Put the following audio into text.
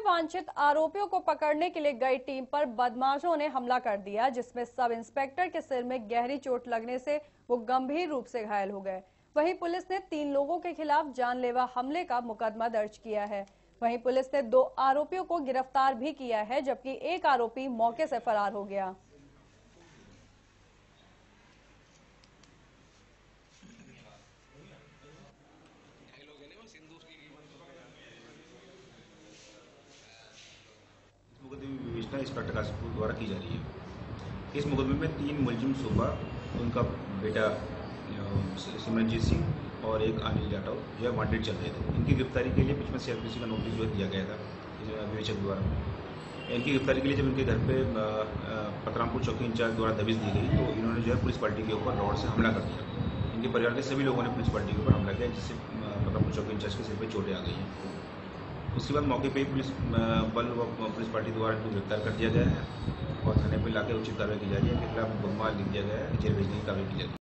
वांछित आरोपियों को पकड़ने के लिए गई टीम पर बदमाशों ने हमला कर दिया, जिसमें सब इंस्पेक्टर के सिर में गहरी चोट लगने से वो गंभीर रूप से घायल हो गए। वहीं पुलिस ने 3 लोगों के खिलाफ जानलेवा हमले का मुकदमा दर्ज किया है। वहीं पुलिस ने 2 आरोपियों को गिरफ्तार भी किया है, जबकि एक आरोपी मौके से फरार हो गया। मुकदमे की विवेचना इंस्पेक्टर काशीपुर द्वारा की जा रही है। इस मुकदमे में 3 मुलजिम सुबह, उनका बेटा सिमरनजीत सिंह और एक अनिल जाटव जो है वांटेड चल रहे थे। इनकी गिरफ्तारी के लिए बीच में CRPC का नोटिस जो है दिया गया था विवेचक द्वारा। इनकी गिरफ्तारी के लिए जब इनके घर पे पतरामपुर चौकी इंचार्ज द्वारा दबिश दी गई तो इन्होंने जो है पुलिस पार्टी के ऊपर रॉड से हमला कर दिया। इनके परिवार के सभी लोगों ने पुलिस पार्टी के ऊपर हमला किया, जिससे पतरामपुर चौकी इंचार्ज के सिर पर चोटें आ गई हैं। उसके बाद मौके पे पुलिस बल व पुलिस पार्टी द्वारा इनको गिरफ्तार कर दिया गया है और थाने पर लाकर उचित कार्रवाई की जा रही है। इनके खिलाफ मुकदमा लिख दिया गया है, जेल भेजने की कार्रवाई की जाएगी।